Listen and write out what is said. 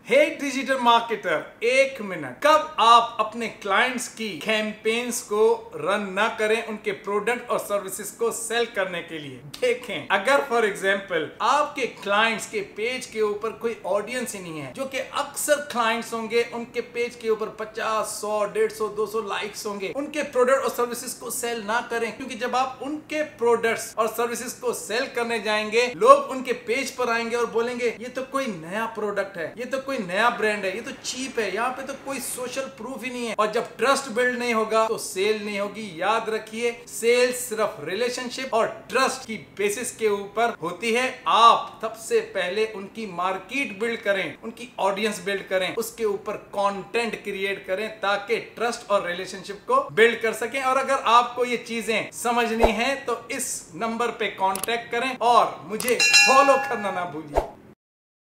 हे digital marketer, एक minute. कब आप अपने क्लाइंट्स की कैंपेन्स को रन ना करें उनके प्रोडक्ट और सर्विसेज को सेल करने के लिए। देखें, अगर फॉर एग्जांपल आपके क्लाइंट्स के पेज के ऊपर कोई ऑडियंस ही नहीं है, जो कि अक्सर क्लाइंट्स होंगे उनके पेज के ऊपर 50, 100, 150, 200 लाइक्स होंगे, उनके प्रोडक्ट और सर्विसेज को सेल ना करें, क्योंकि जब आप उनके प्रोडक्ट्स और सर्विसेज को सेल करने जाएंगे, लोग उनके पेज पर आएंगे और बोलेंगे ये तो कोई नया प्रोडक्ट है, ये तो कोई नया ब्रांड है, ये तो चीप है, यहाँ पे तो कोई सोशल प्रूफ ही नहीं है। और जब ट्रस्ट बिल्ड नहीं होगा तो सेल नहीं होगी। याद रखिए, सेल सिर्फ रिलेशनशिप और ट्रस्ट की बेसिस के ऊपर होती है। आप सबसे पहले उनकी मार्केट बिल्ड करें, उनकी ऑडियंस बिल्ड करें, उसके ऊपर कंटेंट क्रिएट करें ताकि ट्रस्ट और रिलेशनशिप को बिल्ड कर सकें। और अगर आपको ये चीजें समझनी है तो इस नंबर पे कांटेक्ट करें और मुझे फॉलो करना ना भूलिए।